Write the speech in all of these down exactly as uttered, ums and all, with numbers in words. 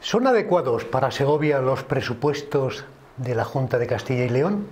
¿Son adecuados para Segovia los presupuestos de la Junta de Castilla y León?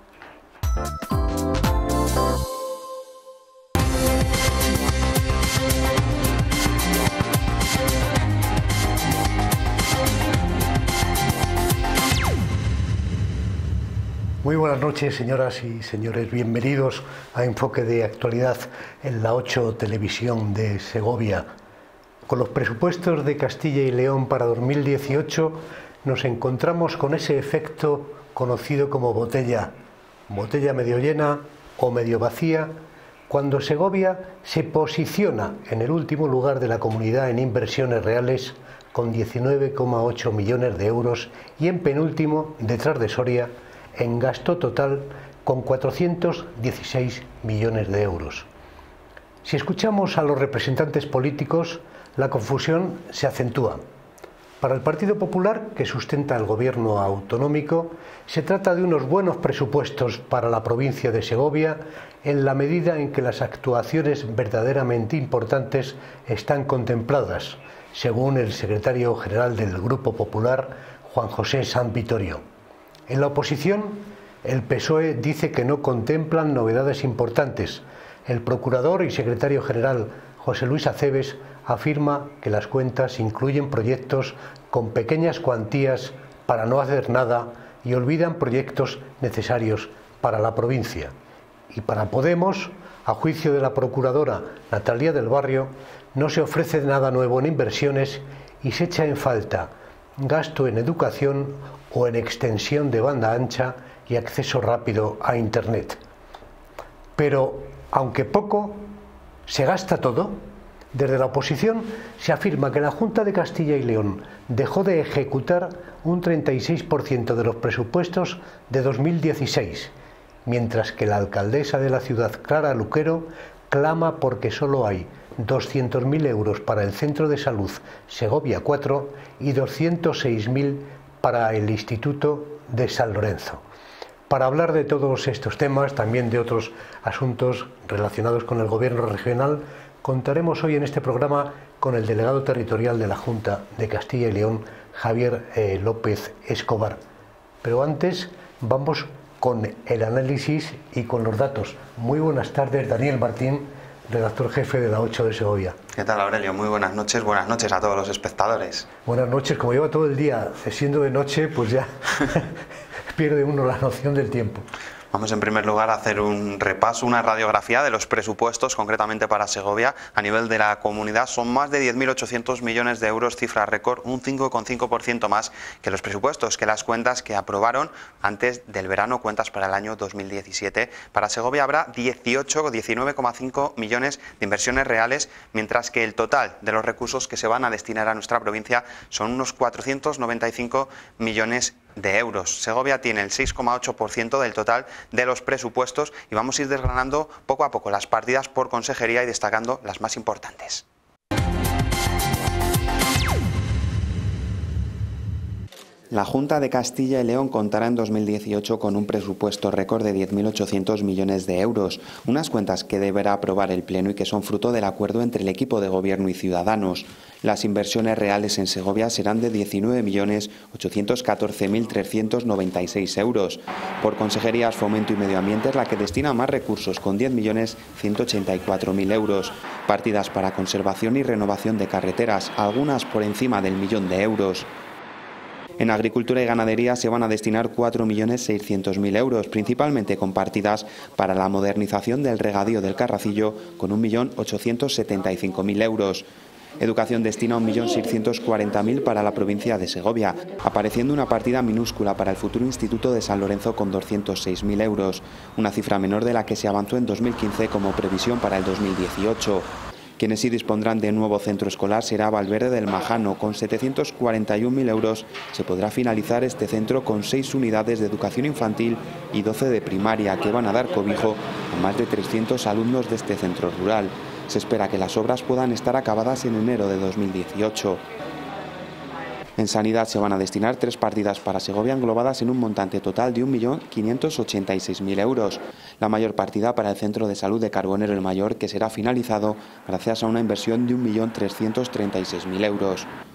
Muy buenas noches, señoras y señores. Bienvenidos a Enfoque de Actualidad en la ocho Televisión de Segovia. Con los presupuestos de Castilla y León para dos mil dieciocho nos encontramos con ese efecto conocido como botella, botella medio llena o medio vacía, cuando Segovia se posiciona en el último lugar de la comunidad en inversiones reales con diecinueve coma ocho millones de euros y en penúltimo, detrás de Soria, en gasto total con cuatrocientos dieciséis millones de euros. Si escuchamos a los representantes políticos, la confusión se acentúa. Para el Partido Popular, que sustenta el gobierno autonómico, se trata de unos buenos presupuestos para la provincia de Segovia en la medida en que las actuaciones verdaderamente importantes están contempladas, según el secretario general del Grupo Popular, Juan José San Vitorio. En la oposición, el P S O E dice que no contemplan novedades importantes. El procurador y secretario general, José Luis Acebes, afirma que las cuentas incluyen proyectos con pequeñas cuantías para no hacer nada y olvidan proyectos necesarios para la provincia. Y para Podemos, a juicio de la procuradora Natalia del Barrio, no se ofrece nada nuevo en inversiones y se echa en falta gasto en educación o en extensión de banda ancha y acceso rápido a Internet. Pero, aunque poco, ¿se gasta todo? Desde la oposición se afirma que la Junta de Castilla y León dejó de ejecutar un treinta y seis por ciento de los presupuestos de dos mil dieciséis, mientras que la alcaldesa de la ciudad, Clara Luquero, clama porque solo hay doscientos mil euros para el Centro de Salud Segovia cuatro y doscientos seis mil para el Instituto de San Lorenzo. Para hablar de todos estos temas, también de otros asuntos relacionados con el gobierno regional, contaremos hoy en este programa con el delegado territorial de la Junta de Castilla y León, Javier eh, López Escobar. Pero antes vamos con el análisis y con los datos. Muy buenas tardes, Daniel Martín, redactor jefe de la ocho de Segovia. ¿Qué tal, Aurelio? Muy buenas noches, buenas noches a todos los espectadores. Buenas noches. Como lleva todo el día siendo de noche, pues ya pierde uno la noción del tiempo. Vamos en primer lugar a hacer un repaso, una radiografía de los presupuestos, concretamente para Segovia. A nivel de la comunidad son más de diez mil ochocientos millones de euros, cifra récord, un cinco coma cinco por ciento más que los presupuestos, que las cuentas que aprobaron antes del verano, cuentas para el año dos mil diecisiete. Para Segovia habrá dieciocho, diecinueve coma cinco millones de inversiones reales, mientras que el total de los recursos que se van a destinar a nuestra provincia son unos cuatrocientos noventa y cinco millones de euros. Segovia tiene el seis coma ocho por ciento del total de los presupuestos y vamos a ir desgranando poco a poco las partidas por consejería y destacando las más importantes. La Junta de Castilla y León contará en dos mil dieciocho con un presupuesto récord de diez mil ochocientos millones de euros, unas cuentas que deberá aprobar el Pleno y que son fruto del acuerdo entre el equipo de Gobierno y Ciudadanos. Las inversiones reales en Segovia serán de diecinueve millones ochocientos catorce mil trescientos noventa y seis euros. Por consejerías, Fomento y Medio Ambiente es la que destina más recursos, con diez millones ciento ochenta y cuatro mil euros. Partidas para conservación y renovación de carreteras, algunas por encima del millón de euros. En Agricultura y Ganadería se van a destinar cuatro millones seiscientos mil euros, principalmente con partidas para la modernización del regadío del Carracillo, con un millón ochocientos setenta y cinco mil euros. Educación destina un millón seiscientos cuarenta mil para la provincia de Segovia, apareciendo una partida minúscula para el futuro Instituto de San Lorenzo con doscientos seis mil euros, una cifra menor de la que se avanzó en dos mil quince como previsión para el dos mil dieciocho. Quienes sí dispondrán de nuevo centro escolar será Valverde del Majano. Con setecientos cuarenta y un mil euros se podrá finalizar este centro con seis unidades de educación infantil y doce de primaria, que van a dar cobijo a más de trescientos alumnos de este centro rural. Se espera que las obras puedan estar acabadas en enero de dos mil dieciocho. En Sanidad se van a destinar tres partidas para Segovia englobadas en un montante total de un millón quinientos ochenta y seis mil euros. La mayor partida para el Centro de Salud de Carbonero el Mayor, que será finalizado gracias a una inversión de un millón trescientos treinta y seis mil euros.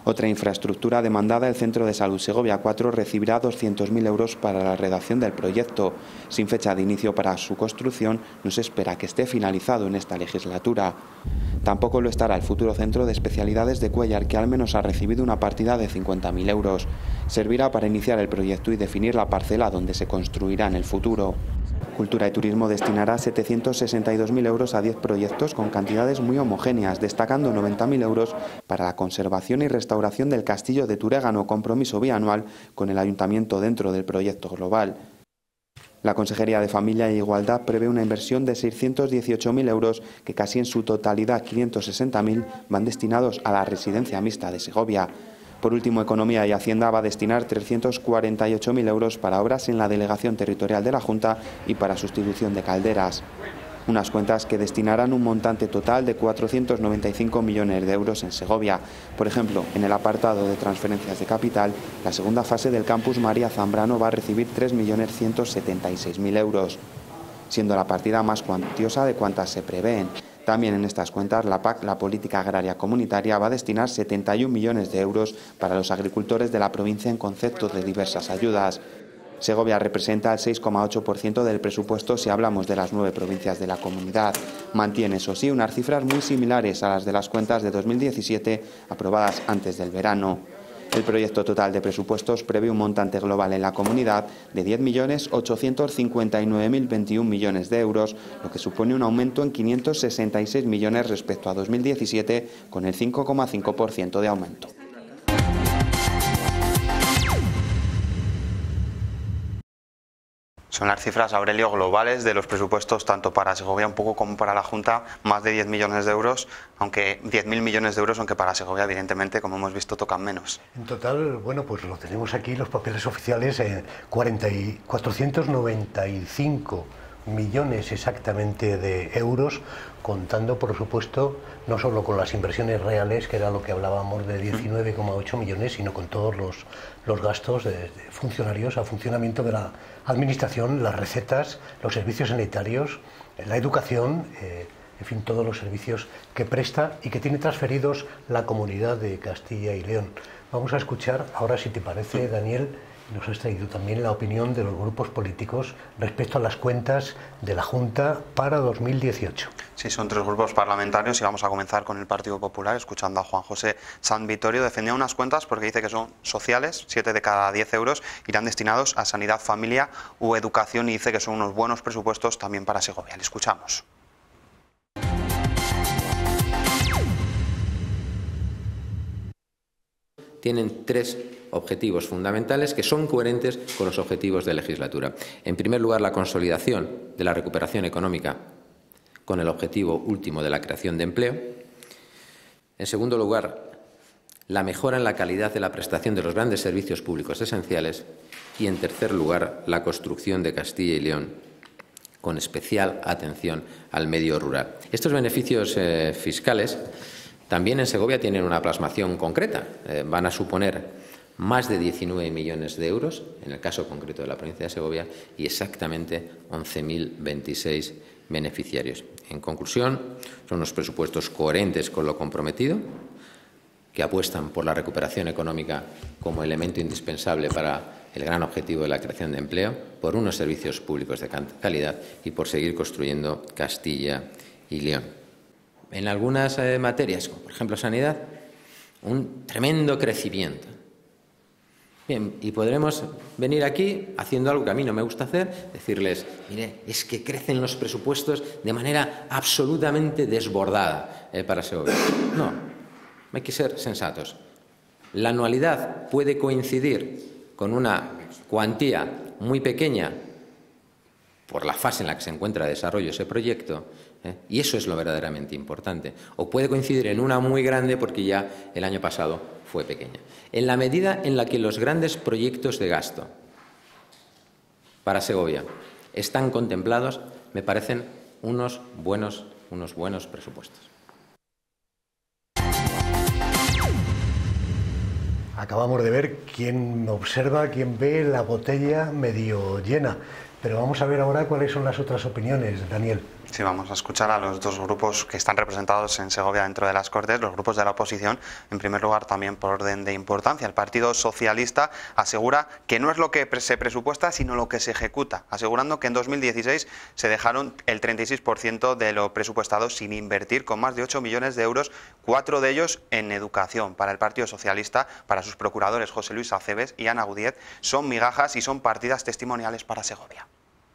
Otra infraestructura demandada, el Centro de Salud Segovia cuatro, recibirá doscientos mil euros para la redacción del proyecto. Sin fecha de inicio para su construcción, no se espera que esté finalizado en esta legislatura. Tampoco lo estará el futuro Centro de Especialidades de Cuéllar, que al menos ha recibido una partida de cincuenta mil euros. Servirá para iniciar el proyecto y definir la parcela donde se construirá en el futuro. Cultura y Turismo destinará setecientos sesenta y dos mil euros a diez proyectos con cantidades muy homogéneas, destacando noventa mil euros para la conservación y restauración del Castillo de Turégano, compromiso bianual con el Ayuntamiento dentro del proyecto global. La Consejería de Familia e Igualdad prevé una inversión de seiscientos dieciocho mil euros, que casi en su totalidad, quinientos sesenta mil, van destinados a la residencia mixta de Segovia. Por último, Economía y Hacienda va a destinar trescientos cuarenta y ocho mil euros para obras en la delegación territorial de la Junta y para sustitución de calderas. Unas cuentas que destinarán un montante total de cuatrocientos noventa y cinco millones de euros en Segovia. Por ejemplo, en el apartado de transferencias de capital, la segunda fase del campus María Zambrano va a recibir tres millones ciento setenta y seis mil euros, siendo la partida más cuantiosa de cuantas se prevén. También en estas cuentas, la P A C, la Política Agraria Comunitaria, va a destinar setenta y un millones de euros para los agricultores de la provincia en concepto de diversas ayudas. Segovia representa el seis coma ocho por ciento del presupuesto si hablamos de las nueve provincias de la comunidad. Mantiene, eso sí, unas cifras muy similares a las de las cuentas de dos mil diecisiete aprobadas antes del verano. El proyecto total de presupuestos prevé un montante global en la comunidad de diez millones ochocientos cincuenta y nueve mil veintiuno millones de euros, lo que supone un aumento en quinientos sesenta y seis millones respecto a dos mil diecisiete, con el cinco coma cinco por ciento de aumento. Son las cifras, Aurelio, globales de los presupuestos tanto para Segovia un poco como para la Junta, más de diez millones de euros, aunque diez mil millones de euros, aunque para Segovia evidentemente, como hemos visto, tocan menos. En total, bueno, pues lo tenemos aquí, los papeles oficiales, eh, cuatrocientos noventa y cinco millones exactamente de euros, contando, por supuesto, no solo con las inversiones reales, que era lo que hablábamos de diecinueve coma ocho millones, sino con todos los, los gastos de, de funcionarios a funcionamiento de la administración, las recetas, los servicios sanitarios, la educación, eh, en fin, todos los servicios que presta y que tiene transferidos la Comunidad de Castilla y León. Vamos a escuchar ahora, si te parece, Daniel, nos has traído también la opinión de los grupos políticos respecto a las cuentas de la Junta para dos mil dieciocho. Sí, son tres grupos parlamentarios y vamos a comenzar con el Partido Popular, escuchando a Juan José San Vitorio. Defendía unas cuentas porque dice que son sociales, siete de cada diez euros irán destinados a sanidad, familia u educación, y dice que son unos buenos presupuestos también para Segovia. Le escuchamos. Tienen tres objetivos fundamentales que son coherentes con los objetivos de legislatura. En primer lugar, la consolidación de la recuperación económica con el objetivo último de la creación de empleo. En segundo lugar, la mejora en la calidad de la prestación de los grandes servicios públicos esenciales. Y en tercer lugar, la construcción de Castilla y León, con especial atención al medio rural. Estos beneficios eh, fiscales también en Segovia tienen una plasmación concreta. Eh, van a suponer más de diecinueve millones de euros, en el caso concreto de la provincia de Segovia, y exactamente once mil veintiséis beneficiarios. En conclusión, son unos presupuestos coherentes con lo comprometido, que apuestan por la recuperación económica como elemento indispensable para el gran objetivo de la creación de empleo, por unos servicios públicos de calidad y por seguir construyendo Castilla y León. En algunas eh, materias, como por ejemplo sanidad, un tremendo crecimiento. Bien, y podremos venir aquí haciendo algo que a mí no me gusta hacer, decirles, mire, es que crecen los presupuestos de manera absolutamente desbordada eh, para Segovia. No, hay que ser sensatos. La anualidad puede coincidir con una cuantía muy pequeña por la fase en la que se encuentra de desarrollo ese proyecto, ¿eh? Y eso es lo verdaderamente importante. O puede coincidir en una muy grande porque ya el año pasado fue pequeña. En la medida en la que los grandes proyectos de gasto para Segovia están contemplados, me parecen unos buenos, unos buenos presupuestos. Acabamos de ver quién observa, quién ve la botella medio llena. Pero vamos a ver ahora cuáles son las otras opiniones, Daniel. Sí, vamos a escuchar a los dos grupos que están representados en Segovia dentro de las Cortes, los grupos de la oposición. En primer lugar, también por orden de importancia, el Partido Socialista asegura que no es lo que se presupuesta, sino lo que se ejecuta, asegurando que en dos mil dieciséis se dejaron el treinta y seis por ciento de lo presupuestado sin invertir, con más de ocho millones de euros, cuatro de ellos en educación. Para el Partido Socialista, para sus procuradores José Luis Aceves y Ana Gutiérrez, son migajas y son partidas testimoniales para Segovia.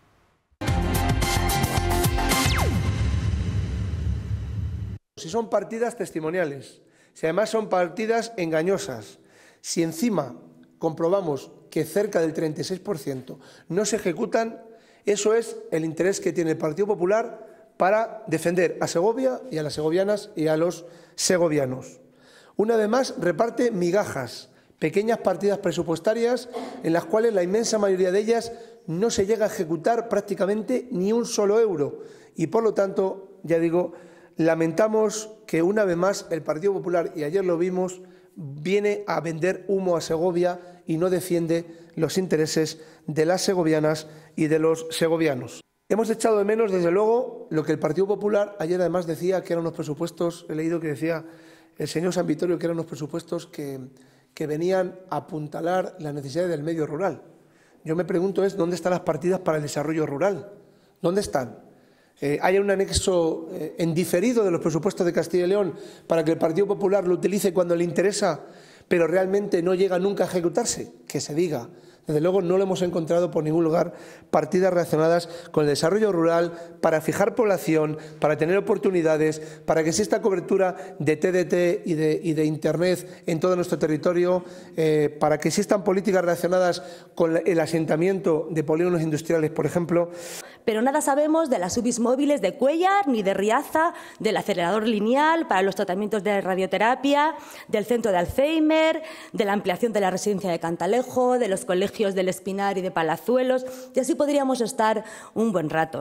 Si son partidas testimoniales, si además son partidas engañosas, si encima comprobamos que cerca del treinta y seis por ciento no se ejecutan, eso es el interés que tiene el Partido Popular para defender a Segovia y a las segovianas y a los segovianos. Una vez más reparte migajas, pequeñas partidas presupuestarias en las cuales la inmensa mayoría de ellas no se llega a ejecutar prácticamente ni un solo euro y, por lo tanto, ya digo, lamentamos que una vez más el Partido Popular, y ayer lo vimos, viene a vender humo a Segovia y no defiende los intereses de las segovianas y de los segovianos. Hemos echado de menos, desde luego, lo que el Partido Popular ayer además decía que eran unos presupuestos, he leído que decía el señor San Vitorio que eran unos presupuestos que, que venían a apuntalar las necesidades del medio rural. Yo me pregunto es, ¿dónde están las partidas para el desarrollo rural? ¿Dónde están? Eh, hay un anexo eh, en diferido de los presupuestos de Castilla y León para que el Partido Popular lo utilice cuando le interesa, pero realmente no llega nunca a ejecutarse, que se diga. Desde luego no lo hemos encontrado por ningún lugar, partidas relacionadas con el desarrollo rural, para fijar población, para tener oportunidades, para que exista cobertura de T D T y de, y de Internet en todo nuestro territorio, eh, para que existan políticas relacionadas con el asentamiento de polígonos industriales, por ejemplo. Pero nada sabemos de las U B Is móviles de Cuéllar ni de Riaza, del acelerador lineal para los tratamientos de radioterapia, del centro de Alzheimer, de la ampliación de la residencia de Cantalejo, de los colegios del Espinar y de Palazuelos, y así podríamos estar un buen rato.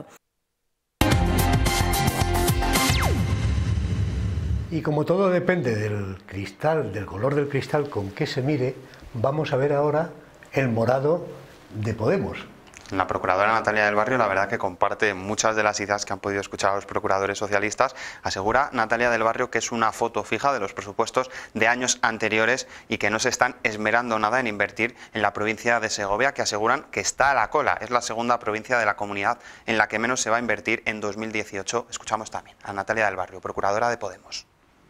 Y como todo depende del cristal, del color del cristal con que se mire, vamos a ver ahora el morado de Podemos. La procuradora Natalia del Barrio, la verdad que comparte muchas de las ideas que han podido escuchar a los procuradores socialistas. Asegura Natalia del Barrio que es una foto fija de los presupuestos de años anteriores y que no se están esmerando nada en invertir en la provincia de Segovia, que aseguran que está a la cola. Es la segunda provincia de la comunidad en la que menos se va a invertir en dos mil dieciocho. Escuchamos también a Natalia del Barrio, procuradora de Podemos.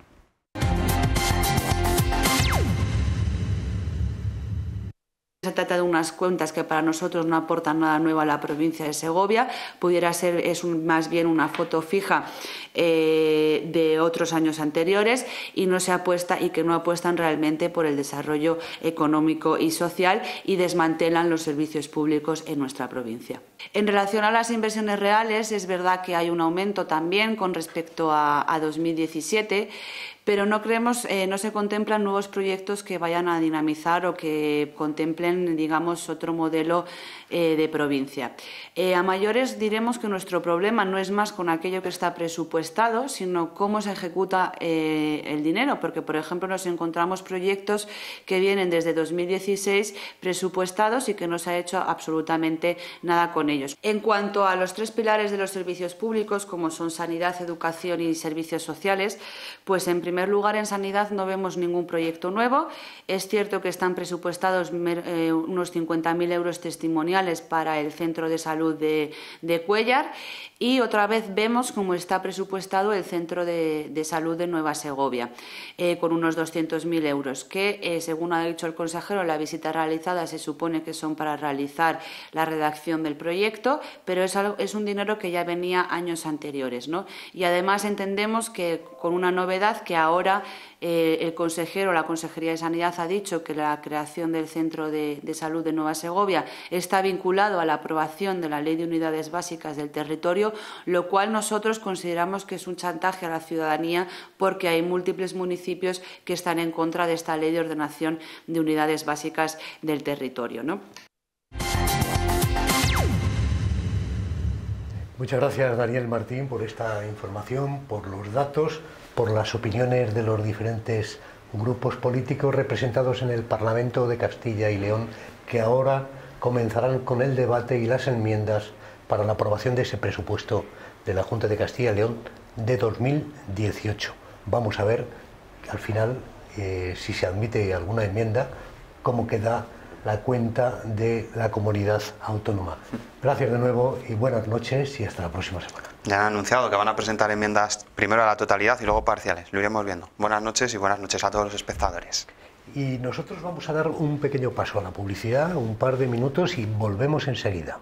Se trata de unas cuentas que para nosotros no aportan nada nuevo a la provincia de Segovia, pudiera ser es un, más bien una foto fija eh, de otros años anteriores y no se apuesta y que no apuestan realmente por el desarrollo económico y social y desmantelan los servicios públicos en nuestra provincia. En relación a las inversiones reales, es verdad que hay un aumento también con respecto a, a dos mil diecisiete, pero no creemos, eh, no se contemplan nuevos proyectos que vayan a dinamizar o que contemplen, digamos, otro modelo eh, de provincia. Eh, a mayores diremos que nuestro problema no es más con aquello que está presupuestado, sino cómo se ejecuta eh, el dinero, porque, por ejemplo, nos encontramos proyectos que vienen desde dos mil dieciséis presupuestados y que no se ha hecho absolutamente nada con ellos. En cuanto a los tres pilares de los servicios públicos, como son sanidad, educación y servicios sociales, pues en primer En primer lugar, en sanidad no vemos ningún proyecto nuevo. Es cierto que están presupuestados eh, unos cincuenta mil euros testimoniales para el centro de salud de, de Cuéllar y otra vez vemos cómo está presupuestado el centro de, de salud de Nueva Segovia, eh, con unos doscientos mil euros, que eh, según ha dicho el consejero, la visita realizada se supone que son para realizar la redacción del proyecto, pero es, algo, es un dinero que ya venía años anteriores, ¿no? Y además entendemos que con una novedad que ahora eh, el consejero, la Consejería de Sanidad ha dicho que la creación del Centro de, de Salud de Nueva Segovia está vinculado a la aprobación de la Ley de Unidades Básicas del Territorio, lo cual nosotros consideramos que es un chantaje a la ciudadanía porque hay múltiples municipios que están en contra de esta Ley de Ordenación de Unidades Básicas del Territorio, ¿no? Muchas gracias, Daniel Martín, por esta información, por los datos, por las opiniones de los diferentes grupos políticos representados en el Parlamento de Castilla y León, que ahora comenzarán con el debate y las enmiendas para la aprobación de ese presupuesto de la Junta de Castilla y León de dos mil dieciocho. Vamos a ver al final, eh, si se admite alguna enmienda, cómo queda la cuenta de la comunidad autónoma. Gracias de nuevo y buenas noches y hasta la próxima semana. Ya han anunciado que van a presentar enmiendas primero a la totalidad y luego parciales. Lo iremos viendo. Buenas noches y buenas noches a todos los espectadores. Y nosotros vamos a dar un pequeño paso a la publicidad, un par de minutos y volvemos enseguida.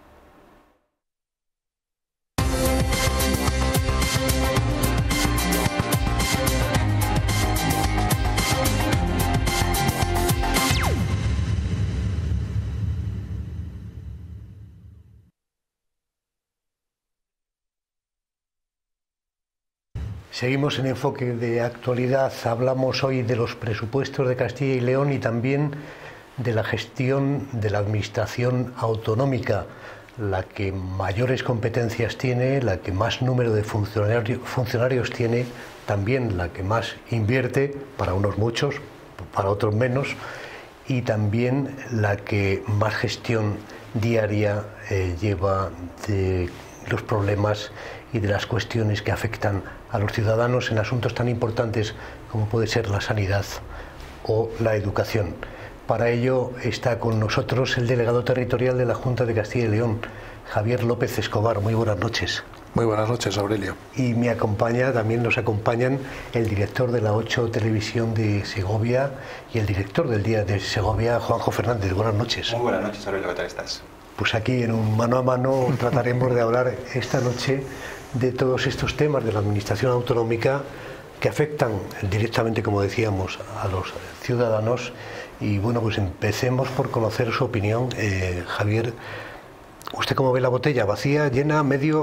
Seguimos en Enfoque de Actualidad. Hablamos hoy de los presupuestos de Castilla y León y también de la gestión de la administración autonómica, la que mayores competencias tiene, la que más número de funcionarios, funcionarios tiene, también la que más invierte, para unos muchos, para otros menos, y también la que más gestión diaria eh, lleva de los problemas y de las cuestiones que afectan a los ciudadanos en asuntos tan importantes como puede ser la sanidad o la educación. Para ello está con nosotros el delegado territorial de la Junta de Castilla y León, Javier López Escobar. Muy buenas noches. Muy buenas noches, Aurelio. Y me acompaña, también nos acompañan el director de la ocho Televisión de Segovia y el director del Día de Segovia, Juanjo Fernández. Buenas noches. Muy buenas noches, Aurelio. ¿Qué tal estás? Pues aquí en un mano a mano trataremos de hablar esta noche de todos estos temas de la administración autonómica que afectan directamente, como decíamos, a los ciudadanos. Y bueno, pues empecemos por conocer su opinión. Eh, Javier, ¿usted cómo ve la botella? ¿Vacía, llena, medio?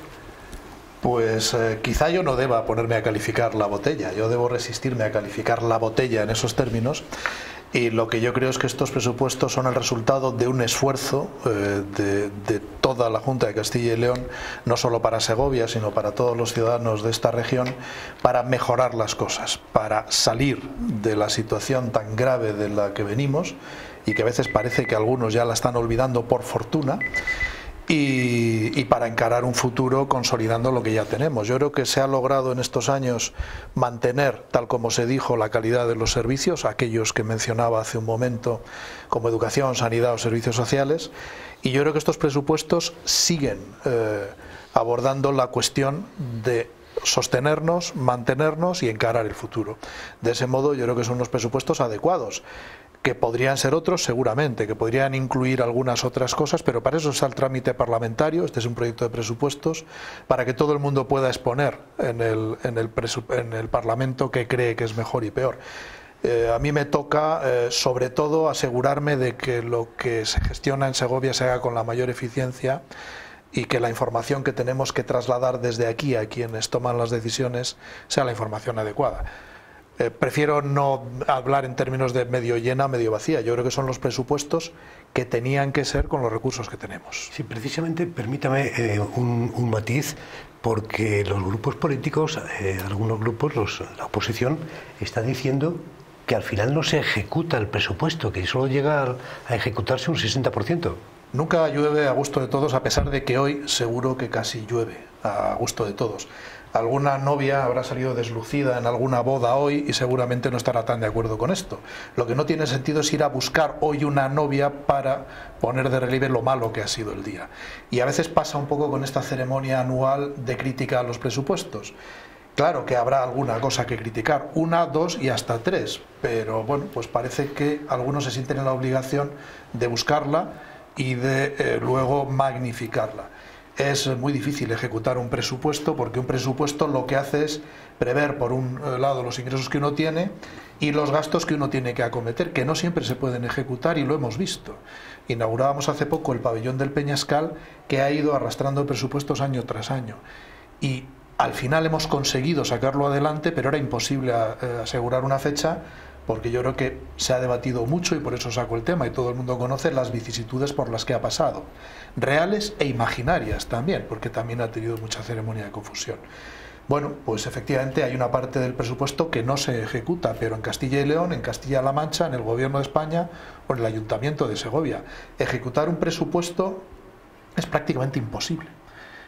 Pues eh, quizá yo no deba ponerme a calificar la botella, yo debo resistirme a calificar la botella en esos términos. Y lo que yo creo es que estos presupuestos son el resultado de un esfuerzo eh, de, de toda la Junta de Castilla y León, no solo para Segovia, sino para todos los ciudadanos de esta región, para mejorar las cosas, para salir de la situación tan grave de la que venimos y que a veces parece que algunos ya la están olvidando por fortuna. Y, y para encarar un futuro consolidando lo que ya tenemos. Yo creo que se ha logrado en estos años mantener, tal como se dijo, la calidad de los servicios, aquellos que mencionaba hace un momento, como educación, sanidad o servicios sociales, y yo creo que estos presupuestos siguen eh, abordando la cuestión de sostenernos, mantenernos y encarar el futuro. De ese modo yo creo que son unos presupuestos adecuados, que podrían ser otros seguramente, que podrían incluir algunas otras cosas, pero para eso está el trámite parlamentario. Este es un proyecto de presupuestos para que todo el mundo pueda exponer en el, en el, en el Parlamento qué cree que es mejor y peor. Eh, a mí me toca, eh, sobre todo, asegurarme de que lo que se gestiona en Segovia se haga con la mayor eficiencia y que la información que tenemos que trasladar desde aquí a quienes toman las decisiones sea la información adecuada. Eh, prefiero no hablar en términos de medio llena, medio vacía. Yo creo que son los presupuestos que tenían que ser con los recursos que tenemos. Sí, precisamente, permítame eh, un, un matiz, porque los grupos políticos, eh, algunos grupos, los, la oposición, está diciendo que al final no se ejecuta el presupuesto, que solo llega a, a ejecutarse un sesenta por ciento. Nunca llueve a gusto de todos, a pesar de que hoy seguro que casi llueve a gusto de todos. Alguna novia habrá salido deslucida en alguna boda hoy y seguramente no estará tan de acuerdo con esto. Lo que no tiene sentido es ir a buscar hoy una novia para poner de relieve lo malo que ha sido el día. Y a veces pasa un poco con esta ceremonia anual de crítica a los presupuestos. Claro que habrá alguna cosa que criticar, una, dos y hasta tres, pero bueno, pues parece que algunos se sienten en la obligación de buscarla y de eh, luego magnificarla. Es muy difícil ejecutar un presupuesto porque un presupuesto lo que hace es prever por un lado los ingresos que uno tiene y los gastos que uno tiene que acometer, que no siempre se pueden ejecutar y lo hemos visto. Inaugurábamos hace poco el pabellón del Peñascal, que ha ido arrastrando presupuestos año tras año y al final hemos conseguido sacarlo adelante, pero era imposible asegurar una fecha porque yo creo que se ha debatido mucho y por eso saco el tema y todo el mundo conoce las vicisitudes por las que ha pasado, reales e imaginarias también, porque también ha tenido mucha ceremonia de confusión. Bueno, pues efectivamente hay una parte del presupuesto que no se ejecuta, pero en Castilla y León, en Castilla-La Mancha, en el Gobierno de España o en el Ayuntamiento de Segovia, ejecutar un presupuesto es prácticamente imposible.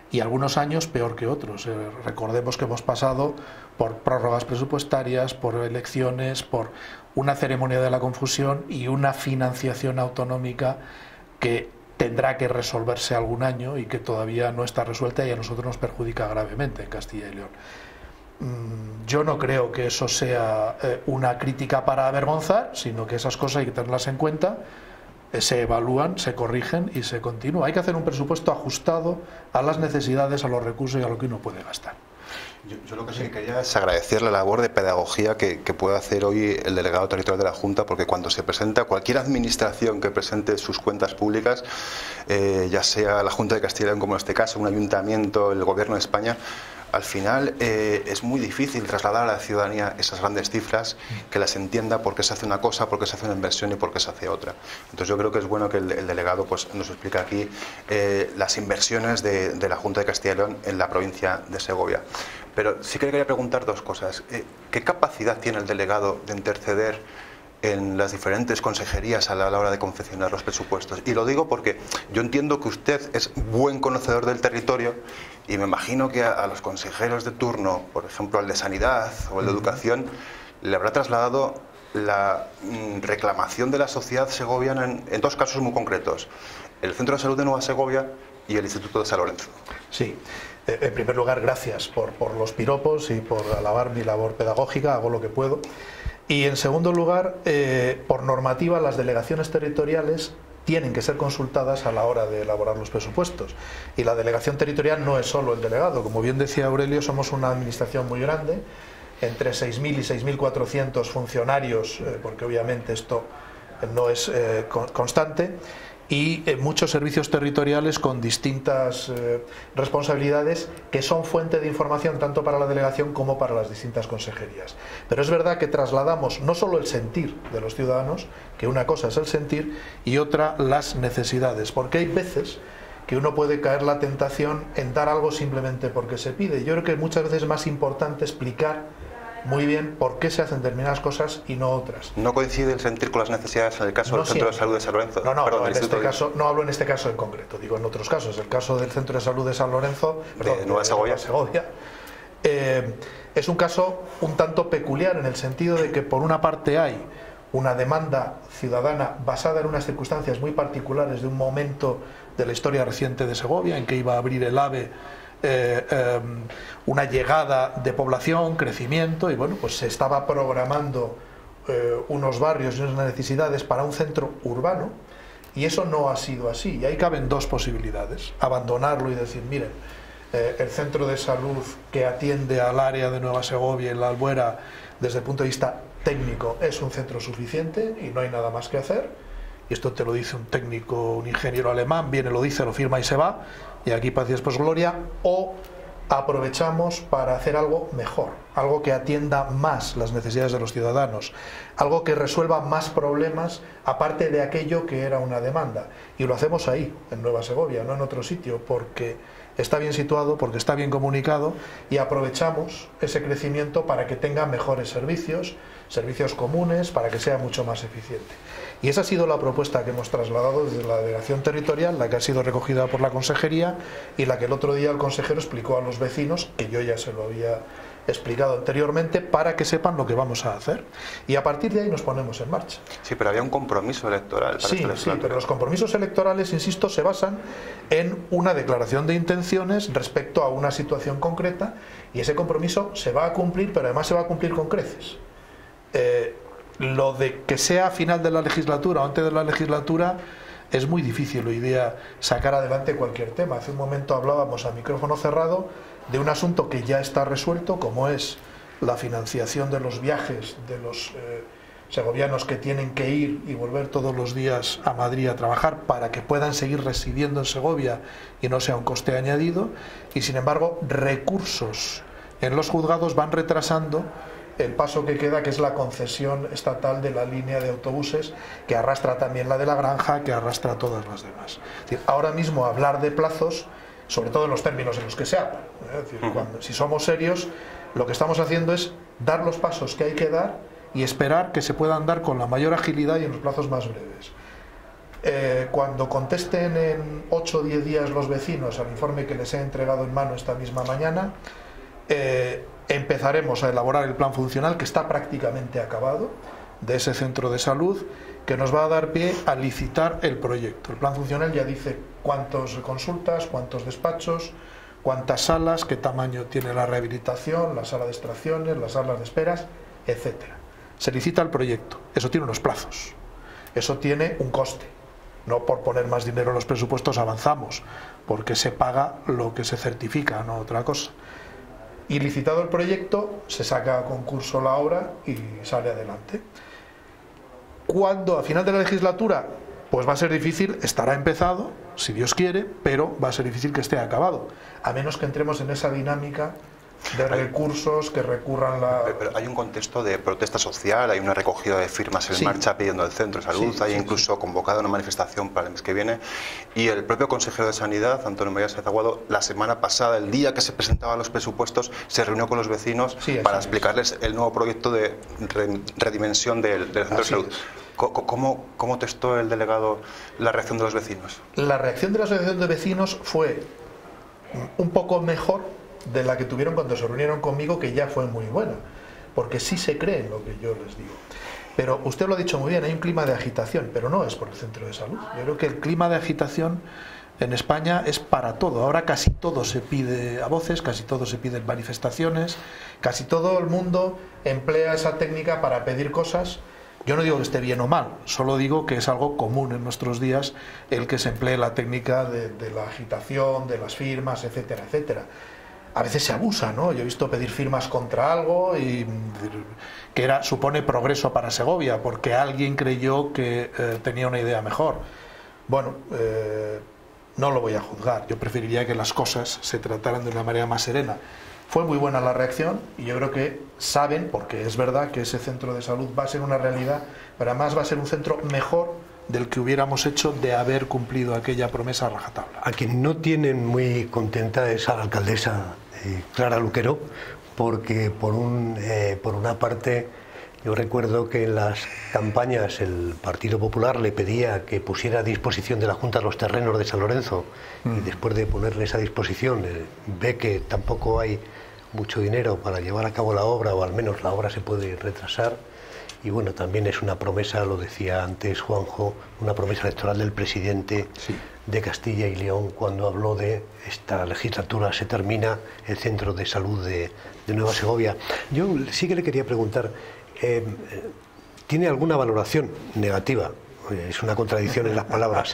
y algunos años peor que otros. Eh, recordemos que hemos pasado por prórrogas presupuestarias, por elecciones, por una ceremonia de la confusión y una financiación autonómica que tendrá que resolverse algún año y que todavía no está resuelta y a nosotros nos perjudica gravemente en Castilla y León. Yo no creo que eso sea eh, una crítica para avergonzar, sino que esas cosas hay que tenerlas en cuenta, eh, se evalúan, se corrigen y se continúa. Hay que hacer un presupuesto ajustado a las necesidades, a los recursos y a lo que uno puede gastar. Yo, yo lo que sí quería es agradecer la labor de pedagogía que, que puede hacer hoy el delegado territorial de la Junta, porque cuando se presenta cualquier administración que presente sus cuentas públicas, eh, ya sea la Junta de Castilla y León como en este caso, un ayuntamiento, el Gobierno de España, al final eh, es muy difícil trasladar a la ciudadanía esas grandes cifras, que las entienda por qué se hace una cosa, por qué se hace una inversión y por qué se hace otra. Entonces yo creo que es bueno que el, el delegado pues, nos explique aquí eh, las inversiones de, de la Junta de Castilla y León en la provincia de Segovia. Pero sí que le quería preguntar dos cosas. Eh, ¿Qué capacidad tiene el delegado de interceder en las diferentes consejerías a la hora de confeccionar los presupuestos? Y lo digo porque yo entiendo que usted es buen conocedor del territorio y me imagino que a, a los consejeros de turno, por ejemplo al de Sanidad o el de Educación, le habrá trasladado la mm, reclamación de la sociedad segoviana en, en dos casos muy concretos: el Centro de Salud de Nueva Segovia y el Instituto de San Lorenzo. Sí. En primer lugar, gracias por, por los piropos y por alabar mi labor pedagógica, hago lo que puedo. Y en segundo lugar, eh, por normativa, las delegaciones territoriales tienen que ser consultadas a la hora de elaborar los presupuestos. Y la delegación territorial no es solo el delegado. Como bien decía Aurelio, somos una administración muy grande, entre seis mil y seis mil cuatrocientos funcionarios, eh, porque obviamente esto no es eh, constante, y eh, muchos servicios territoriales con distintas eh, responsabilidades que son fuente de información tanto para la delegación como para las distintas consejerías. Pero es verdad que trasladamos no solo el sentir de los ciudadanos, que una cosa es el sentir y otra las necesidades, porque hay veces que uno puede caer la tentación en dar algo simplemente porque se pide. Yo creo que muchas veces es más importante explicar muy bien por qué se hacen determinadas cosas y no otras. ¿No coincide el sentir con las necesidades en el caso no del Centro siempre. de Salud de San Lorenzo? No, no, perdón, no, en este de... caso, no hablo en este caso en concreto, digo en otros casos. El caso del Centro de Salud de San Lorenzo, perdón, de Nueva Segovia, de Nueva Segovia eh, es un caso un tanto peculiar en el sentido de que por una parte hay una demanda ciudadana basada en unas circunstancias muy particulares de un momento de la historia reciente de Segovia en que iba a abrir el AVE, Eh, eh, una llegada de población, crecimiento, y bueno, pues se estaba programando eh, unos barrios y unas necesidades para un centro urbano, y eso no ha sido así. Y ahí caben dos posibilidades: abandonarlo y decir, miren, eh, el centro de salud que atiende al área de Nueva Segovia y la Albuera desde el punto de vista técnico es un centro suficiente y no hay nada más que hacer. Y esto te lo dice un técnico, un ingeniero alemán, viene, lo dice, lo firma y se va, y aquí paz y después gloria. O aprovechamos para hacer algo mejor, algo que atienda más las necesidades de los ciudadanos, algo que resuelva más problemas aparte de aquello que era una demanda. Y lo hacemos ahí, en Nueva Segovia, no en otro sitio, porque está bien situado, porque está bien comunicado, y aprovechamos ese crecimiento para que tenga mejores servicios, servicios comunes, para que sea mucho más eficiente. Y esa ha sido la propuesta que hemos trasladado desde la delegación territorial, la que ha sido recogida por la consejería y la que el otro día el consejero explicó a los vecinos, que yo ya se lo había explicado anteriormente, para que sepan lo que vamos a hacer. Y a partir de ahí nos ponemos en marcha. Sí, pero había un compromiso electoral. Para sí, sí, pero los compromisos electorales, insisto, se basan en una declaración de intenciones respecto a una situación concreta, y ese compromiso se va a cumplir, pero además se va a cumplir con creces. Eh, Lo de que sea a final de la legislatura o antes de la legislatura es muy difícil hoy día sacar adelante cualquier tema. Hace un momento hablábamos a micrófono cerrado de un asunto que ya está resuelto, como es la financiación de los viajes de los eh, segovianos que tienen que ir y volver todos los días a Madrid a trabajar para que puedan seguir residiendo en Segovia y no sea un coste añadido. Y sin embargo, recursos en los juzgados van retrasando el paso que queda, que es la concesión estatal de la línea de autobuses, que arrastra también la de La Granja, que arrastra todas las demás. Es decir, ahora mismo hablar de plazos, sobre todo en los términos en los que se habla, ¿eh? Es decir, cuando, si somos serios, lo que estamos haciendo es dar los pasos que hay que dar y esperar que se puedan dar con la mayor agilidad y en los plazos más breves. eh, cuando contesten en ocho o diez días los vecinos al informe que les he entregado en mano esta misma mañana, eh, empezaremos a elaborar el plan funcional, que está prácticamente acabado, de ese centro de salud, que nos va a dar pie a licitar el proyecto. El plan funcional ya dice cuántas consultas, cuántos despachos, cuántas salas, qué tamaño tiene la rehabilitación, la sala de extracciones, las salas de esperas, etcétera. Se licita el proyecto. Eso tiene unos plazos. Eso tiene un coste. No por poner más dinero en los presupuestos avanzamos, porque se paga lo que se certifica, no otra cosa. Y licitado el proyecto, se saca a concurso la obra y sale adelante. ¿Cuándo? ¿A final de la legislatura? Pues va a ser difícil, estará empezado, si Dios quiere, pero va a ser difícil que esté acabado, a menos que entremos en esa dinámica de recursos que recurran la... Pero, pero hay un contexto de protesta social, hay una recogida de firmas en sí. marcha pidiendo el centro de salud, sí, hay sí, incluso sí. convocada una manifestación para el mes que viene, y el propio consejero de Sanidad, Antonio María Sáenz Aguado, la semana pasada, el día que se presentaban los presupuestos, se reunió con los vecinos sí, para explicarles es. el nuevo proyecto de redimensión del, del centro así de salud. Es. ¿Cómo, ¿Cómo testó el delegado la reacción de los vecinos? La reacción de la asociación de vecinos fue un poco mejor de la que tuvieron cuando se reunieron conmigo, que ya fue muy buena, porque sí se cree en lo que yo les digo. Pero usted lo ha dicho muy bien, hay un clima de agitación, pero no es por el centro de salud. Yo creo que el clima de agitación en España es para todo. Ahora casi todo se pide a voces, casi todo se pide en manifestaciones, casi todo el mundo emplea esa técnica para pedir cosas. Yo no digo que esté bien o mal, solo digo que es algo común en nuestros días el que se emplee la técnica de, de la agitación, de las firmas, etcétera, etcétera. A veces se abusa, ¿no? Yo he visto pedir firmas contra algo y que era, supone progreso para Segovia, porque alguien creyó que eh, tenía una idea mejor. Bueno, eh, no lo voy a juzgar, yo preferiría que las cosas se trataran de una manera más serena. Fue muy buena la reacción y yo creo que saben, porque es verdad que ese centro de salud va a ser una realidad, pero además va a ser un centro mejor del que hubiéramos hecho de haber cumplido aquella promesa a rajatabla. A quien no tienen muy contenta es a la alcaldesa eh, Clara Luquero, porque por, un, eh, por una parte yo recuerdo que en las campañas el Partido Popular le pedía que pusiera a disposición de la Junta los terrenos de San Lorenzo mm. y después de ponerles a disposición eh, ve que tampoco hay mucho dinero para llevar a cabo la obra, o al menos la obra se puede retrasar. Y bueno, también es una promesa, lo decía antes Juanjo, una promesa electoral del presidente sí. de Castilla y León cuando habló de esta legislatura se termina el centro de salud de, de Nueva Segovia. Yo sí que le quería preguntar, eh, ¿tiene alguna valoración negativa? Es una contradicción en las palabras.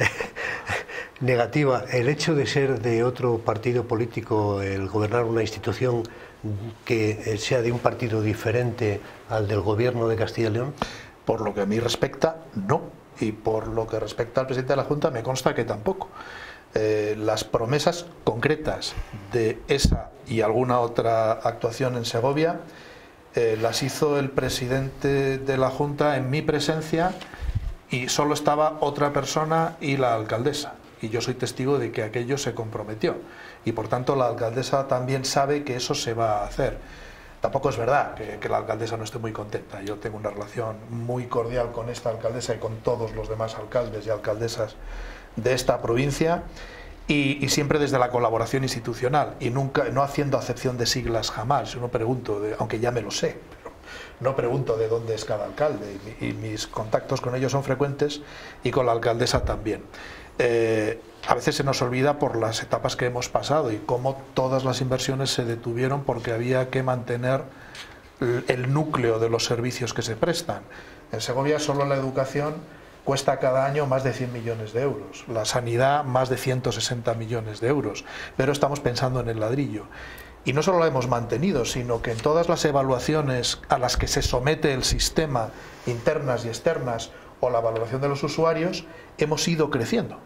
Negativa, el hecho de ser de otro partido político, el gobernar una institución que sea de un partido diferente al del gobierno de Castilla y León? Por lo que a mí respecta, no. Y por lo que respecta al presidente de la Junta, me consta que tampoco. Eh, las promesas concretas de esa y alguna otra actuación en Segovia eh, las hizo el presidente de la Junta en mi presencia y solo estaba otra persona y la alcaldesa. Y yo soy testigo de que aquello se comprometió. Y por tanto la alcaldesa también sabe que eso se va a hacer. Tampoco es verdad que, que la alcaldesa no esté muy contenta. Yo tengo una relación muy cordial con esta alcaldesa y con todos los demás alcaldes y alcaldesas de esta provincia, y, y siempre desde la colaboración institucional y nunca, no haciendo acepción de siglas jamás. Yo no pregunto, de, aunque ya me lo sé, pero no pregunto de dónde es cada alcalde, y, y mis contactos con ellos son frecuentes y con la alcaldesa también. Eh, a veces se nos olvida por las etapas que hemos pasado y cómo todas las inversiones se detuvieron porque había que mantener el núcleo de los servicios que se prestan. En Segovia solo la educación cuesta cada año más de cien millones de euros, la sanidad más de ciento sesenta millones de euros, pero estamos pensando en el ladrillo. Y no solo la hemos mantenido, sino que en todas las evaluaciones a las que se somete el sistema, internas y externas, o la valoración de los usuarios, hemos ido creciendo.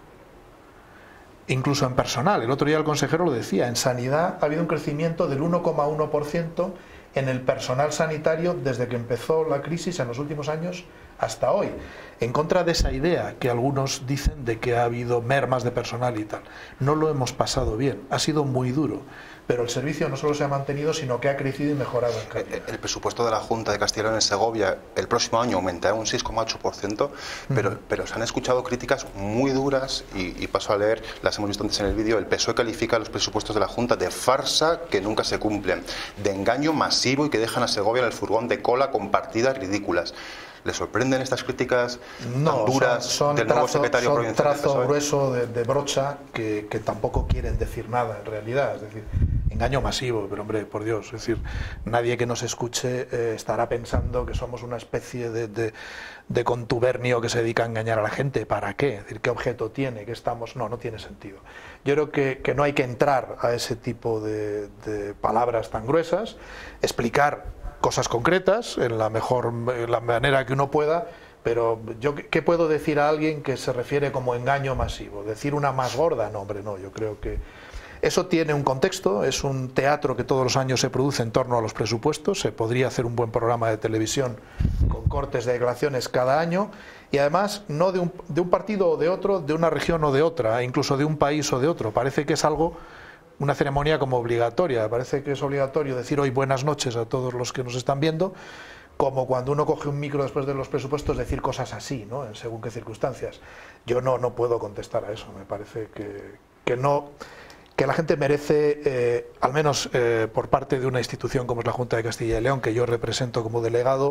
Incluso en personal, el otro día el consejero lo decía, en sanidad ha habido un crecimiento del uno coma uno por ciento en el personal sanitario desde que empezó la crisis en los últimos años hasta hoy, en contra de esa idea que algunos dicen de que ha habido mermas de personal y tal. No lo hemos pasado bien, ha sido muy duro, pero el servicio no solo se ha mantenido, sino que ha crecido y mejorado en calidad. El presupuesto de la Junta de Castilla y León en Segovia el próximo año aumentará un seis coma ocho por ciento, pero, uh-huh. pero se han escuchado críticas muy duras y, y paso a leer, las hemos visto antes en el vídeo. El P S O E califica los presupuestos de la Junta de farsa que nunca se cumplen, de engaño masivo y que dejan a Segovia en el furgón de cola con partidas ridículas. ¿Le sorprenden estas críticas no, tan duras son, son del trazo, nuevo secretario son provincial del P S O E? Trazo grueso de, de brocha que, que tampoco quieren decir nada en realidad, es decir, engaño masivo, pero hombre, por Dios, es decir, nadie que nos escuche eh, estará pensando que somos una especie de, de, de contubernio que se dedica a engañar a la gente. ¿Para qué? Es decir, ¿qué objeto tiene? ¿Qué estamos? No, no tiene sentido. Yo creo que, que no hay que entrar a ese tipo de, de palabras tan gruesas, explicar cosas concretas en la mejor en la manera que uno pueda, pero yo ¿qué puedo decir a alguien que se refiere como engaño masivo? ¿Decir una más gorda? No, hombre, no, yo creo que eso tiene un contexto, es un teatro que todos los años se produce en torno a los presupuestos, se podría hacer un buen programa de televisión con cortes de declaraciones cada año, y además no de un, de un partido o de otro, de una región o de otra, incluso de un país o de otro. Parece que es algo, una ceremonia como obligatoria, parece que es obligatorio decir hoy buenas noches a todos los que nos están viendo, como cuando uno coge un micro después de los presupuestos decir cosas así, ¿no? En según qué circunstancias. Yo no, no puedo contestar a eso, me parece que, que no... que la gente merece, eh, al menos eh, por parte de una institución como es la Junta de Castilla y León, que yo represento como delegado,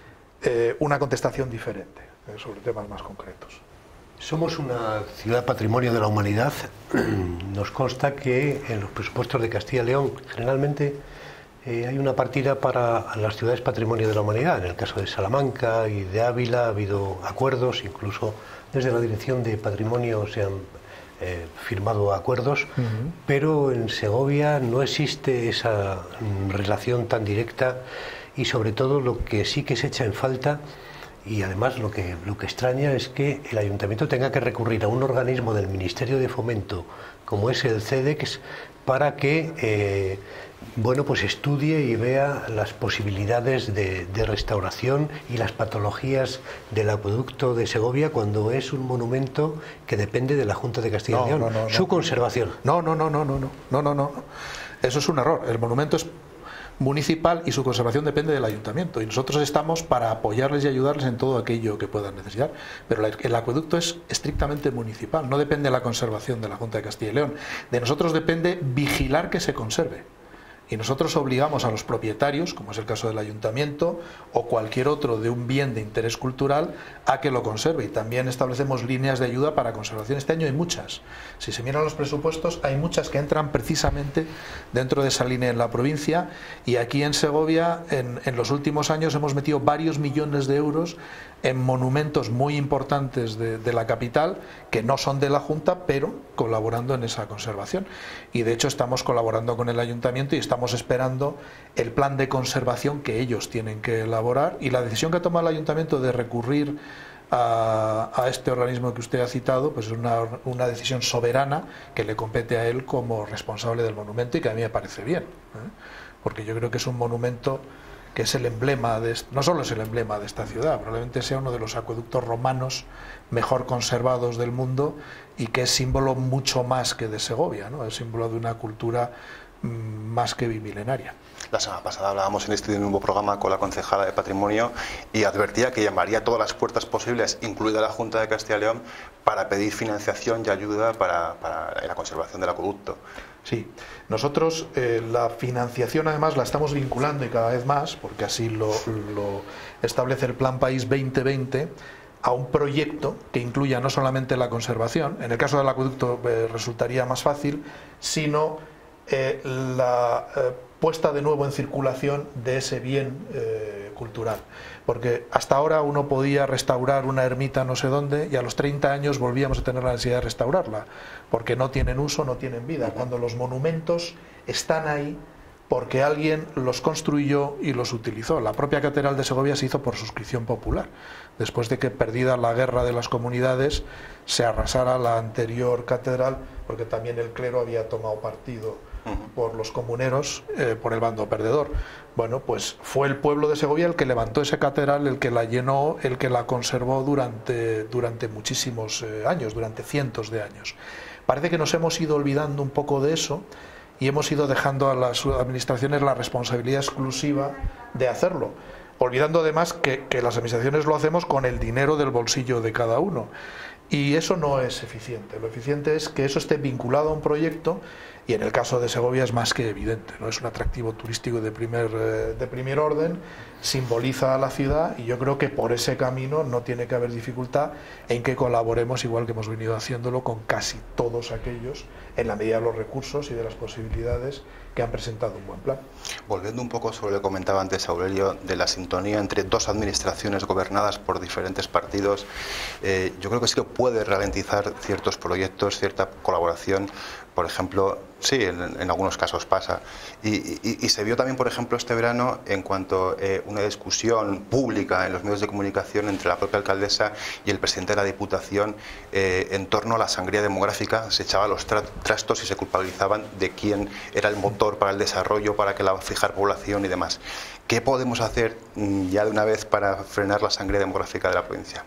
eh, una contestación diferente eh, sobre temas más concretos. Somos una ciudad patrimonio de la humanidad. Nos consta que en los presupuestos de Castilla y León generalmente eh, hay una partida para las ciudades patrimonio de la humanidad. En el caso de Salamanca y de Ávila ha habido acuerdos, incluso desde la Dirección de Patrimonio se han eh, firmado acuerdos, uh-huh. pero en Segovia no existe esa mm, relación tan directa, y sobre todo lo que sí que se echa en falta, y además lo que, lo que extraña es que el ayuntamiento tenga que recurrir a un organismo del Ministerio de Fomento como es el CEDEX para que eh, bueno, pues estudie y vea las posibilidades de, de restauración y las patologías del acueducto de Segovia, cuando es un monumento que depende de la Junta de Castilla y León, no, no, no, su no, conservación. No, no, no, no, no, no, no, no, no. Eso es un error. El monumento es municipal y su conservación depende del ayuntamiento, y nosotros estamos para apoyarles y ayudarles en todo aquello que puedan necesitar, pero el acueducto es estrictamente municipal, no depende de la conservación de la Junta de Castilla y León. De nosotros depende vigilar que se conserve, y nosotros obligamos a los propietarios, como es el caso del ayuntamiento o cualquier otro de un bien de interés cultural, a que lo conserve, y también establecemos líneas de ayuda para conservación. Este año hay muchas. Si se miran los presupuestos, hay muchas que entran precisamente dentro de esa línea en la provincia, y aquí en Segovia en, en los últimos años hemos metido varios millones de euros en monumentos muy importantes de, de la capital, que no son de la Junta, pero colaborando en esa conservación. Y de hecho estamos colaborando con el ayuntamiento y estamos esperando el plan de conservación que ellos tienen que elaborar, y la decisión que ha tomado el ayuntamiento de recurrir a, a este organismo que usted ha citado, pues es una, una decisión soberana que le compete a él como responsable del monumento, y que a mí me parece bien, ¿eh? Porque yo creo que es un monumento que es el emblema, de, no solo es el emblema de esta ciudad, probablemente sea uno de los acueductos romanos mejor conservados del mundo, y que es símbolo mucho más que de Segovia, ¿no? Es símbolo de una cultura mmm, más que bimilenaria. La semana pasada hablábamos en este nuevo programa con la concejala de Patrimonio, y advertía que llamaría a todas las puertas posibles, incluida la Junta de Castilla y León, para pedir financiación y ayuda para, para la conservación del acueducto. Sí, nosotros eh, la financiación además la estamos vinculando, y cada vez más, porque así lo, lo establece el Plan País veinte veinte, a un proyecto que incluya no solamente la conservación, en el caso del acueducto eh, resultaría más fácil, sino eh, la eh, puesta de nuevo en circulación de ese bien eh, cultural. Porque hasta ahora uno podía restaurar una ermita no sé dónde, y a los treinta años volvíamos a tener la necesidad de restaurarla, porque no tienen uso, no tienen vida, cuando los monumentos están ahí porque alguien los construyó y los utilizó. La propia Catedral de Segovia se hizo por suscripción popular, después de que, perdida la guerra de las comunidades, se arrasara la anterior catedral, porque también el clero había tomado partido por los comuneros, eh, por el bando perdedor. Bueno, pues fue el pueblo de Segovia el que levantó esa catedral, el que la llenó, el que la conservó durante, durante muchísimos eh, años, durante cientos de años. Parece que nos hemos ido olvidando un poco de eso y hemos ido dejando a las administraciones la responsabilidad exclusiva de hacerlo, olvidando además que, que las administraciones lo hacemos con el dinero del bolsillo de cada uno. Y eso no es eficiente. Lo eficiente es que eso esté vinculado a un proyecto, y en el caso de Segovia es más que evidente, ¿no? Es un atractivo turístico de primer, de primer orden, simboliza a la ciudad, y yo creo que por ese camino no tiene que haber dificultad en que colaboremos, igual que hemos venido haciéndolo con casi todos aquellos, en la medida de los recursos y de las posibilidades que han presentado un buen plan. Volviendo un poco sobre lo que comentaba antes Aurelio, de la sintonía entre dos administraciones gobernadas por diferentes partidos, eh, yo creo que sí que puede ralentizar ciertos proyectos, cierta colaboración. Por ejemplo, sí, en, en algunos casos pasa. Y, y, y se vio también, por ejemplo, este verano en cuanto a eh, una discusión pública en los medios de comunicación entre la propia alcaldesa y el presidente de la Diputación eh, en torno a la sangría demográfica. Se echaban los tra trastos y se culpabilizaban de quién era el motor para el desarrollo, para que la fijar población y demás. ¿Qué podemos hacer ya de una vez para frenar la sangría demográfica de la provincia?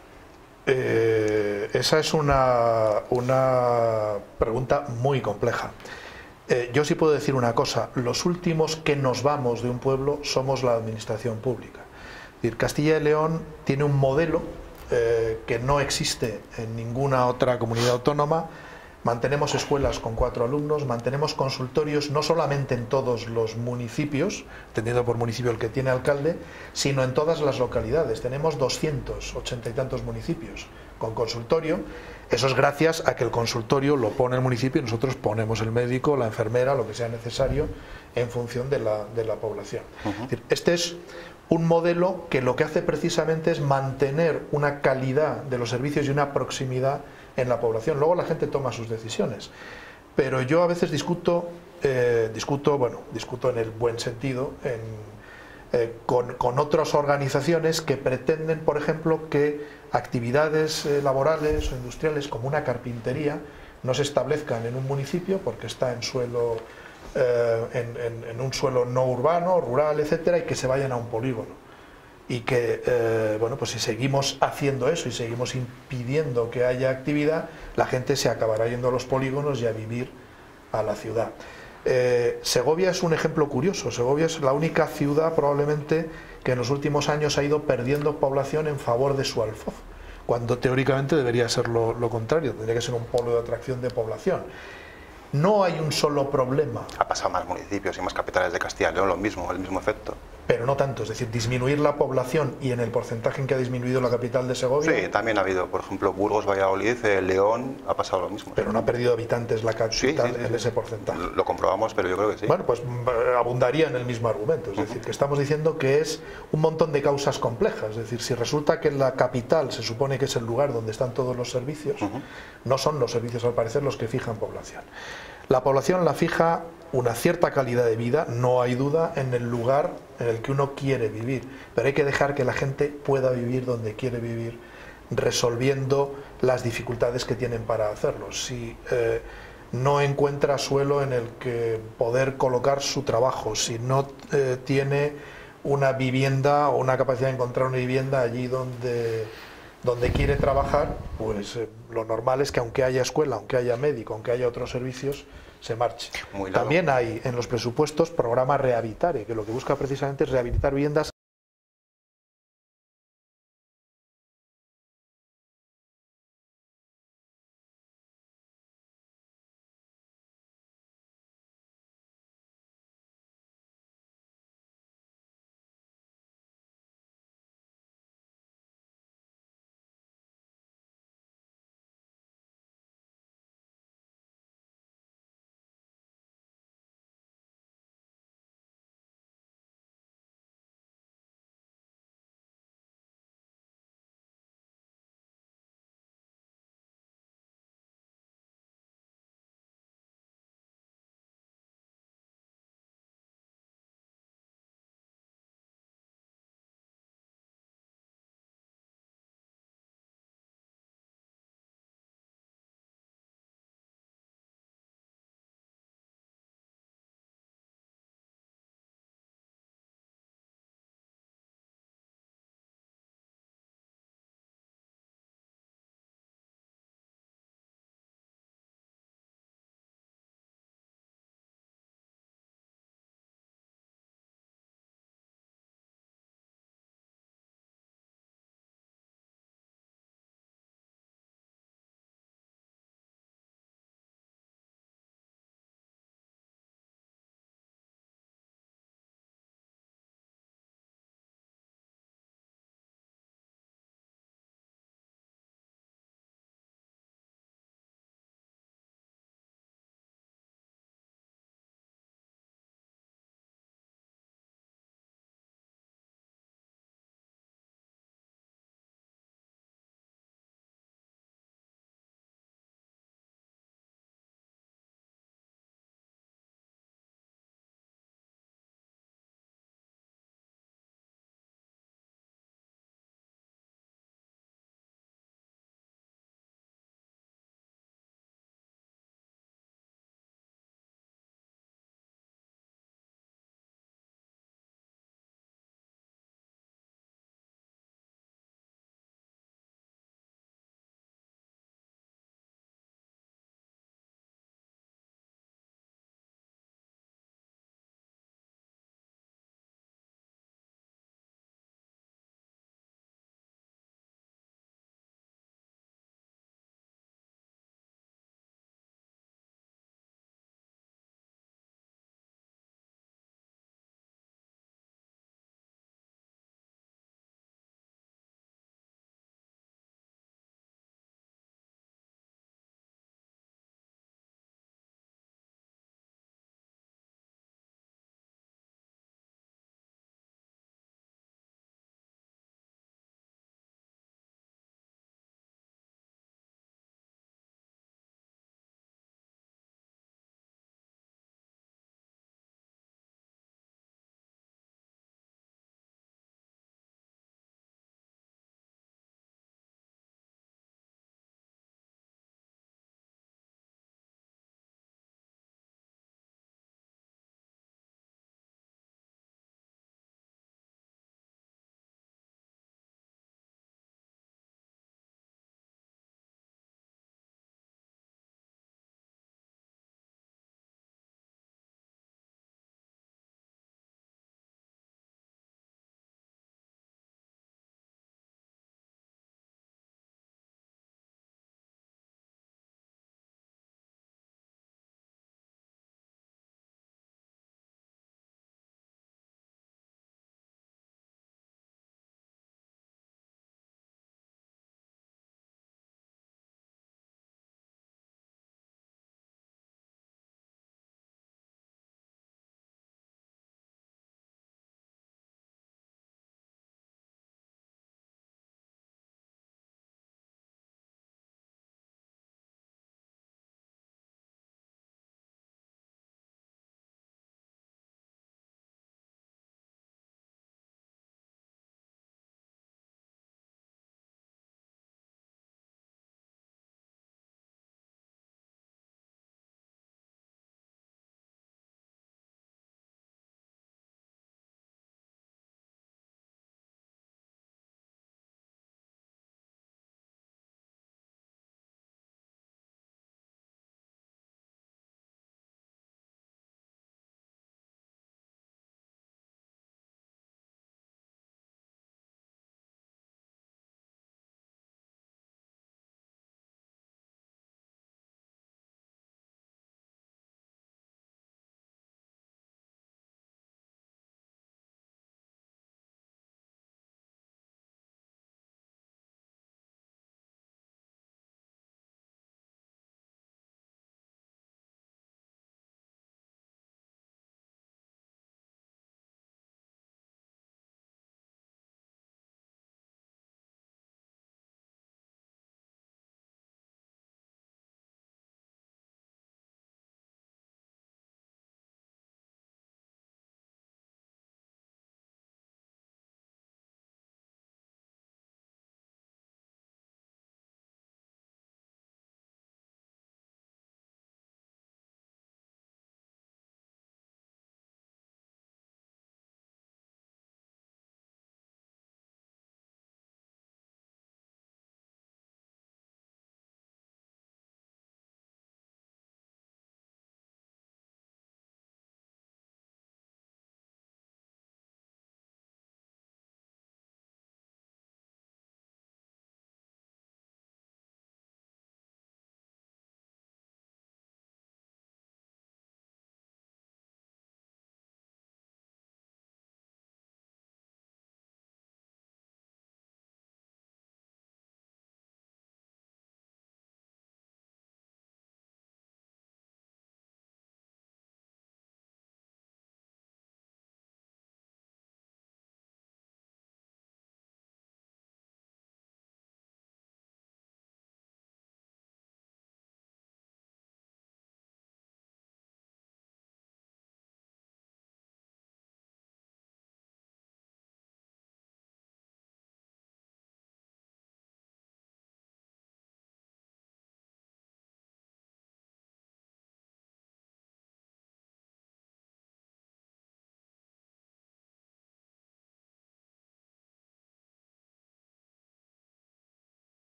Eh, esa es una, una pregunta muy compleja. Eh, yo sí puedo decir una cosa: los últimos que nos vamos de un pueblo somos la administración pública. Es decir, Castilla y León tiene un modelo eh, que no existe en ninguna otra comunidad autónoma. Mantenemos escuelas con cuatro alumnos, mantenemos consultorios no solamente en todos los municipios, entendiendo por municipio el que tiene alcalde, sino en todas las localidades. Tenemos doscientos ochenta y tantos municipios con consultorio. Eso es gracias a que el consultorio lo pone el municipio y nosotros ponemos el médico, la enfermera, lo que sea necesario en función de la, de la población. Uh-huh. Es decir, este es un modelo que lo que hace precisamente es mantener una calidad de los servicios y una proximidad en la población. Luego la gente toma sus decisiones, pero yo a veces discuto, eh, discuto, bueno, discuto en el buen sentido, en, eh, con, con otras organizaciones que pretenden, por ejemplo, que actividades eh, laborales o industriales como una carpintería no se establezcan en un municipio porque está en suelo, eh, en, en, en un suelo no urbano, rural, etcétera, y que se vayan a un polígono. Y que, eh, bueno, pues si seguimos haciendo eso y seguimos impidiendo que haya actividad, la gente se acabará yendo a los polígonos y a vivir a la ciudad. Eh, Segovia es un ejemplo curioso. Segovia es la única ciudad probablemente que en los últimos años ha ido perdiendo población en favor de su alfoz, cuando teóricamente debería ser lo, lo contrario, tendría que ser un polo de atracción de población. No hay un solo problema. Ha pasado más municipios y más capitales de Castilla y León lo mismo, el mismo efecto. Pero no tanto, es decir, disminuir la población y en el porcentaje en que ha disminuido la capital de Segovia. Sí, también ha habido, por ejemplo, Burgos, Valladolid, eh, León, ha pasado lo mismo. Pero no ha perdido habitantes la capital sí, sí, sí, en sí. ese porcentaje. Lo comprobamos, pero yo creo que sí. Bueno, pues abundaría en el mismo argumento, es uh-huh. decir, que estamos diciendo que es un montón de causas complejas, es decir, si resulta que la capital se supone que es el lugar donde están todos los servicios, uh-huh. no son los servicios al parecer los que fijan población. La población la fija una cierta calidad de vida, no hay duda, en el lugar en el que uno quiere vivir, pero hay que dejar que la gente pueda vivir donde quiere vivir, resolviendo las dificultades que tienen para hacerlo. Si eh, no encuentra suelo en el que poder colocar su trabajo, si no eh, tiene una vivienda o una capacidad de encontrar una vivienda allí donde, donde quiere trabajar, pues eh, lo normal es que aunque haya escuela, aunque haya médico, aunque haya otros servicios, se marche. También hay en los presupuestos programa Rehabilitare, que lo que busca precisamente es rehabilitar viviendas